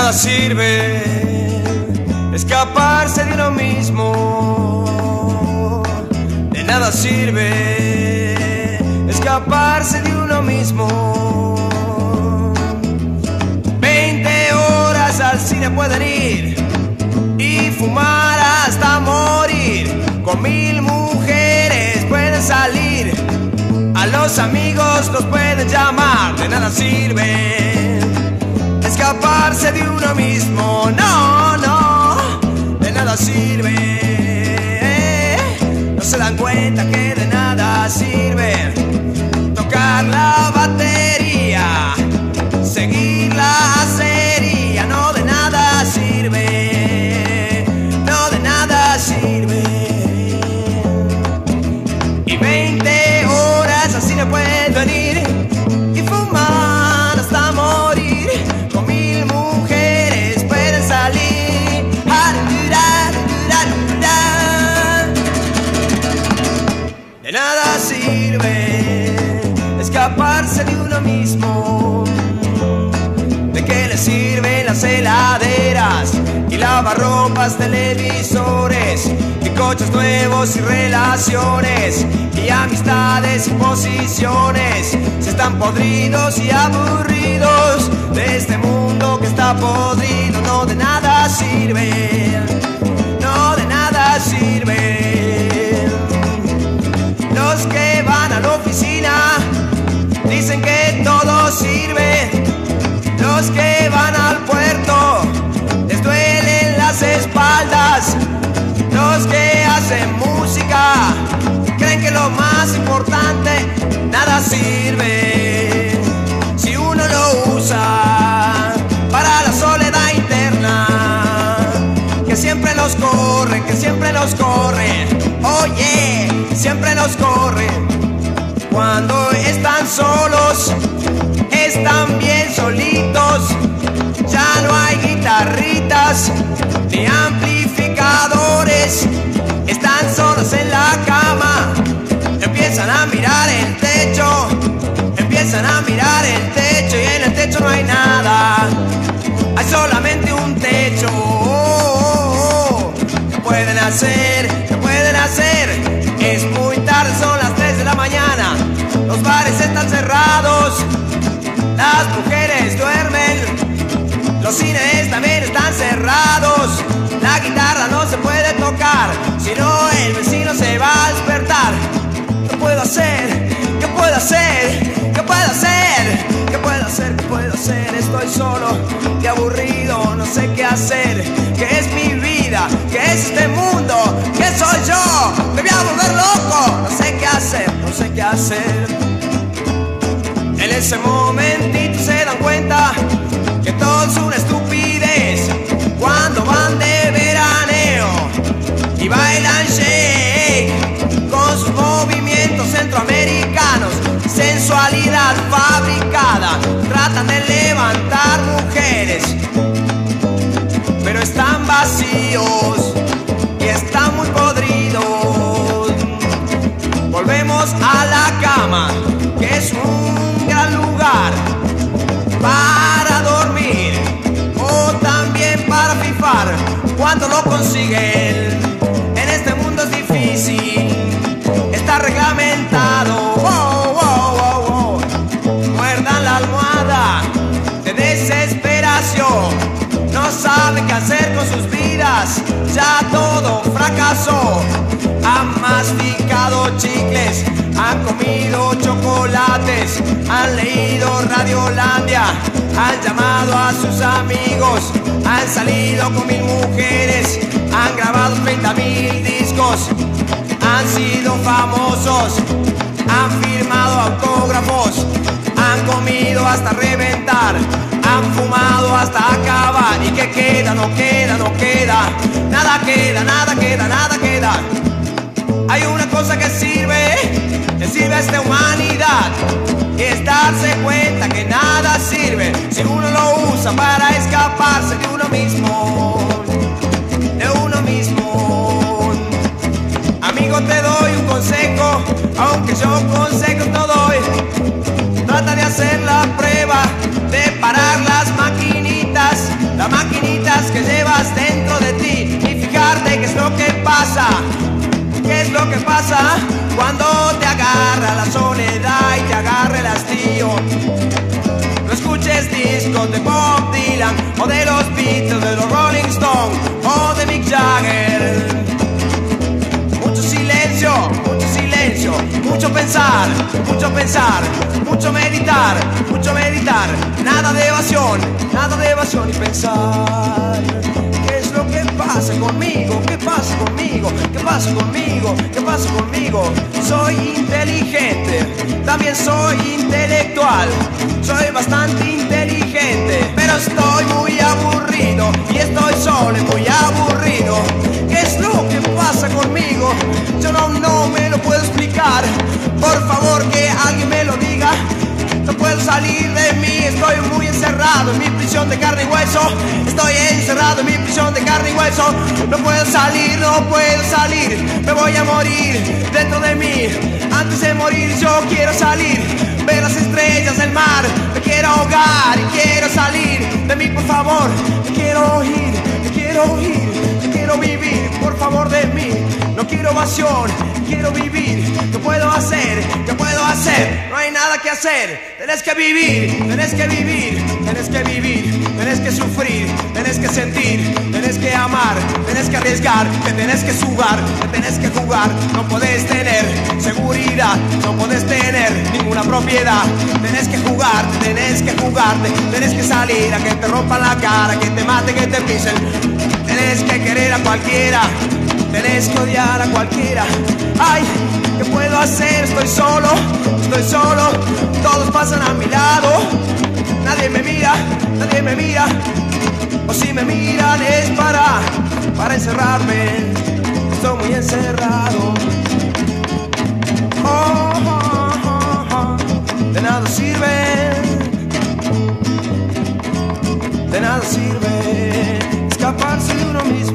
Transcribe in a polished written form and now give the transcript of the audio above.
nada sirve escaparse de uno mismo. De nada sirve escaparse de uno mismo. 20 horas al cine pueden ir y fumar hasta morir. Con 1000 mujeres pueden salir, a los amigos los pueden llamar. De nada sirve escaparse de uno mismo. No, no, de nada sirve. No se dan cuenta que de nada sirve tocar la batería, seguir la acería. No, de nada sirve. No, de nada sirve. Y 20 horas así no pueden ir y fumar hasta morir. Con 1000 mujeres pueden salir. De nada sirve escaparse de uno mismo. ¿De qué le sirven las heladeras y lavarropas, televisores y coches nuevos y relaciones y amistades y posiciones? Si están podridos y aburridos de este mundo que está podrido. No, de nada sirve. No, de nada sirve. Los que van a la oficina dicen que todo sirve. Los que van al puerto les duelen las espaldas. Los que hacen música creen que lo más importante nada sirve si uno lo usa para la soledad interna, que siempre los corre, que siempre los corre. Oye, siempre los corre. Cuando están solos, están bien solitos. Ya no hay guitarritas ni amplificadores. Están solos en la cama. Empiezan a mirar el techo. Empiezan a mirar el techo. Y en el techo no hay nada. Hay solamente un techo. ¿Qué pueden hacer? ¿Qué pueden hacer? Es muy tarde, son las 3 de la mañana. Los bares están cerrados. Las mujeres duermen. Los cines también están cerrados. La guitarra no se puede tocar, si no el vecino se va a despertar. ¿Qué puedo hacer? ¿Qué puedo hacer? ¿Qué puedo hacer? ¿Qué puedo hacer? ¿Qué puedo hacer? Estoy solo y aburrido, no sé qué hacer. ¿Qué es mi vida? ¿Qué es este mundo? ¿Qué soy yo? Me voy a volver loco. No sé qué hacer, no sé qué hacer. En ese momentito se dan cuenta que todo es una estupidez. Cuando van de veraneo y bailan shake con sus movimientos centroamericanos, sensualidad fabricada, tratan de levantar mujeres, pero están vacíos y están muy podridos. Volvemos a la cama, que es un gran lugar para dormir o también para fifar. Cuando lo consiguen, en este mundo es difícil, está reglamentado. Wow, wow, wow, wow. Muerdan la almohada de desesperación, no saben qué hacer con sus vidas, ya todo fracasó. Han masticado chicles, han comido chocolates, han leído Radiolandia, han llamado a sus amigos, han salido con 1000 mujeres, han grabado 30.000 discos, han sido famosos, han firmado autógrafos, han comido hasta reventar, han fumado hasta acabar. ¿Y qué queda? No queda, no queda, nada queda, nada queda, nada queda. Hay una cosa que sirve a esta humanidad, y es darse cuenta que nada sirve si uno lo usa para escaparse de uno mismo, de uno mismo. Amigo, te doy un consejo, aunque yo consejos no doy. Trata de hacer la prueba de parar las maquinitas, la agarra la soledad y te agarra el hastío. No escuches discos de Bob Dylan o de los Beatles, de los Rolling Stones o de Mick Jagger. Mucho silencio, mucho pensar, mucho meditar, nada de evasión y pensar. ¿Qué es lo que pasa conmigo? ¿Qué pasa conmigo? ¿Qué pasa conmigo? ¿Qué pasa conmigo? Soy inteligente, también soy intelectual, soy bastante inteligente, pero estoy muy aburrido y estoy solo y muy aburrido. ¿Qué es lo que pasa conmigo? Yo no me lo puedo explicar. Por favor, que alguien me lo diga. No puedo salir de mí, estoy muy encerrado en mi prisión de carne y hueso. Estoy encerrado en mi prisión de carne y hueso. No puedo salir, me voy a morir dentro de mí. Antes de morir yo quiero salir, ver las estrellas del mar. Me quiero ahogar y quiero salir de mí, por favor. Te quiero oír, te quiero vivir, por favor, de mí. No quiero evasión, quiero vivir. ¿Qué puedo hacer? ¿Qué puedo hacer? No hay nada que hacer. Tenés que vivir, tenés que vivir, tenés que vivir, tenés que sufrir, tenés que sentir, tenés que amar, tenés que arriesgar, te tenés que jugar, te tenés que jugar. No podés tener seguridad, no podés tener ninguna propiedad. Tenés que jugar, tenés que jugarte, tenés que salir a que te rompan la cara, que te maten, que te pisen. Tenés que querer a cualquiera, tenés que odiar a cualquiera. Ay, ¿qué puedo hacer? Estoy solo, todos pasan a mi lado. Nadie me mira, o si me miran es para encerrarme. Estoy muy encerrado. De nada sirve escaparse de uno mismo.